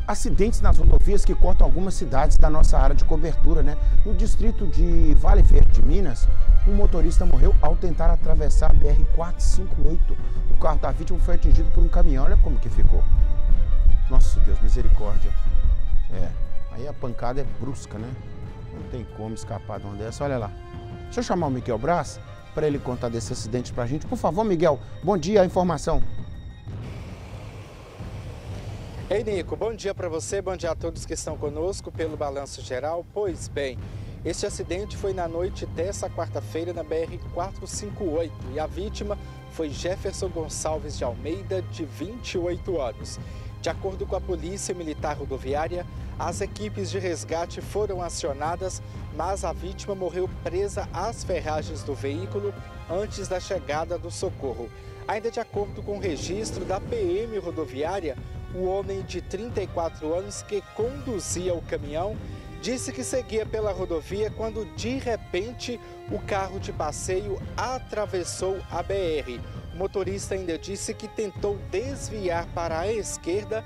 Acidentes nas rodovias que cortam algumas cidades da nossa área de cobertura, né? No distrito de Vale Verde de Minas, um motorista morreu ao tentar atravessar a BR-458. O carro da vítima foi atingido por um caminhão. Olha como que ficou. Nossa Deus, misericórdia. Aí a pancada é brusca, né? Não tem como escapar de uma dessa. Olha lá. Deixa eu chamar o Miguel Braz para ele contar desse acidente pra gente. Por favor, Miguel, bom dia, a informação. Ei, Nico, bom dia para você, bom dia a todos que estão conosco pelo Balanço Geral. Pois bem, este acidente foi na noite dessa quarta-feira na BR-458 e a vítima foi Jefferson Gonçalves de Almeida, de 28 anos. De acordo com a Polícia Militar Rodoviária, as equipes de resgate foram acionadas, mas a vítima morreu presa às ferragens do veículo antes da chegada do socorro. Ainda de acordo com o registro da PM Rodoviária, o homem de 34 anos que conduzia o caminhão disse que seguia pela rodovia quando, de repente, o carro de passeio atravessou a BR. O motorista ainda disse que tentou desviar para a esquerda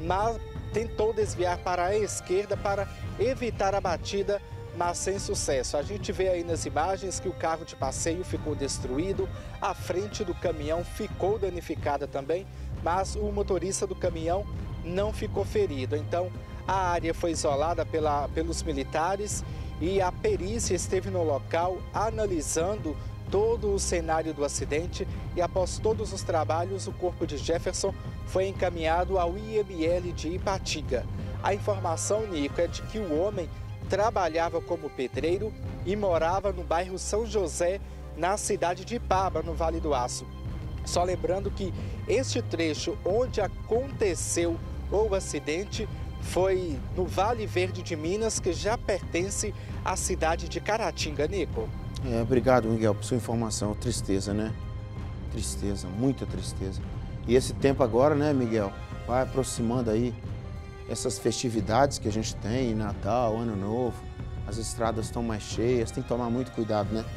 para evitar a batida, mas sem sucesso. A gente vê aí nas imagens que o carro de passeio ficou destruído, a frente do caminhão ficou danificada também, mas o motorista do caminhão não ficou ferido. Então, a área foi isolada pelos militares e a perícia esteve no local analisando todo o cenário do acidente e, após todos os trabalhos, o corpo de Jefferson foi encaminhado ao IML de Ipatinga. A informação, Nico, é de que o homem trabalhava como pedreiro e morava no bairro São José, na cidade de Ipaba, no Vale do Aço. Só lembrando que este trecho onde aconteceu o acidente foi no Vale Verde de Minas, que já pertence à cidade de Caratinga, Nico. Obrigado, Miguel, por sua informação. Tristeza, né? Tristeza, muita tristeza. E esse tempo agora, né, Miguel, vai aproximando aí essas festividades que a gente tem, Natal, Ano Novo. As estradas estão mais cheias, tem que tomar muito cuidado, né?